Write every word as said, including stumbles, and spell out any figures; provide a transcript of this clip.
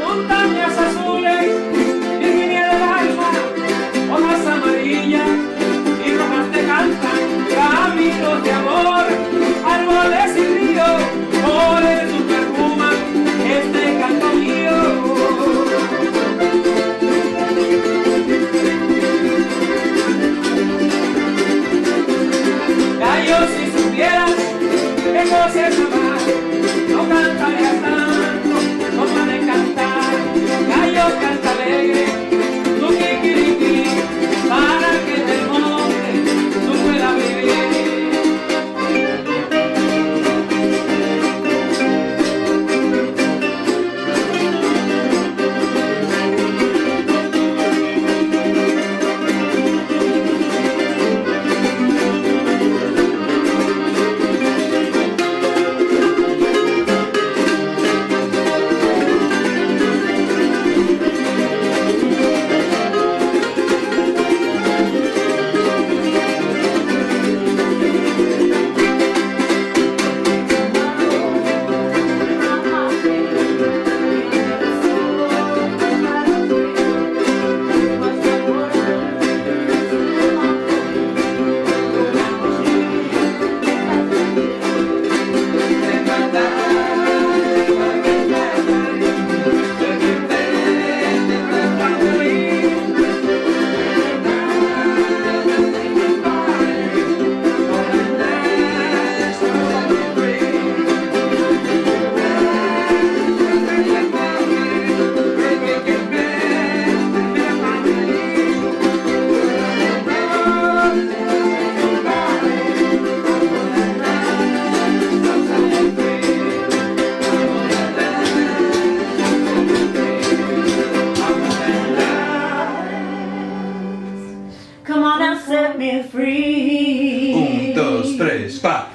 montañas azules, Virginia del alma, hojas amarillas y rojas te cantan, caminos de amor, árboles y ríos, flores su perfuman este canto mío. Gallo, si supieras qué cosa es amar, no cantarías tanto como de cantar. Gallo, canta alegre, tu kikiriki, para que del monte tú puedas vivir. Come on and set me free. Un, dos, tres, pa.